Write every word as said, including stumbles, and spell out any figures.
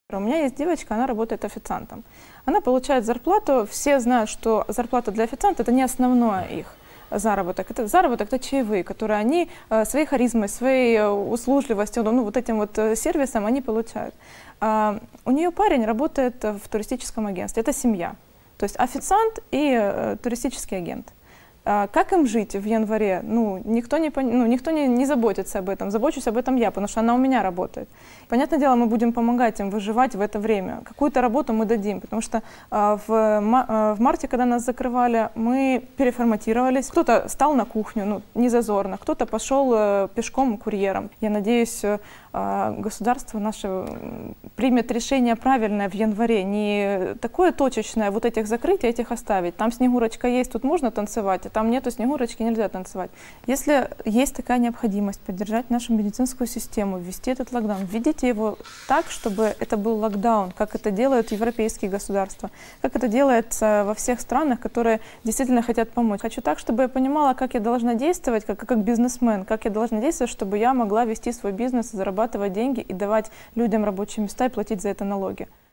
У меня есть девочка, она работает официантом. Она получает зарплату, все знают, что зарплата для официанта – это не основное их заработок. Это заработок, это чаевые, которые они э, своей харизмой, своей э, услужливостью, ну, вот этим вот э, сервисом они получают. А, у нее парень работает в туристическом агентстве, это семья. То есть официант и э, туристический агент. Как им жить в январе? Ну, никто, не, ну, никто не, не заботится об этом. Забочусь об этом я, потому что она у меня работает. Понятное дело, мы будем помогать им выживать в это время. Какую-то работу мы дадим, потому что э, в, э, в марте, когда нас закрывали, мы переформатировались. Кто-то стал на кухню, ну, не зазорно, кто-то пошел э, пешком курьером. Я надеюсь, э, государство наше примет решение правильное в январе, не такое точечное, вот этих закрыть, а этих оставить. Там Снегурочка есть, тут можно танцевать, а там нету Снегурочки, нельзя танцевать. Если есть такая необходимость поддержать нашу медицинскую систему, ввести этот локдаун, введите его так, чтобы это был локдаун, как это делают европейские государства, как это делается во всех странах, которые действительно хотят помочь. Хочу так, чтобы я понимала, как я должна действовать, как, как бизнесмен, как я должна действовать, чтобы я могла вести свой бизнес, зарабатывать деньги и давать людям рабочие места и платить за это налоги.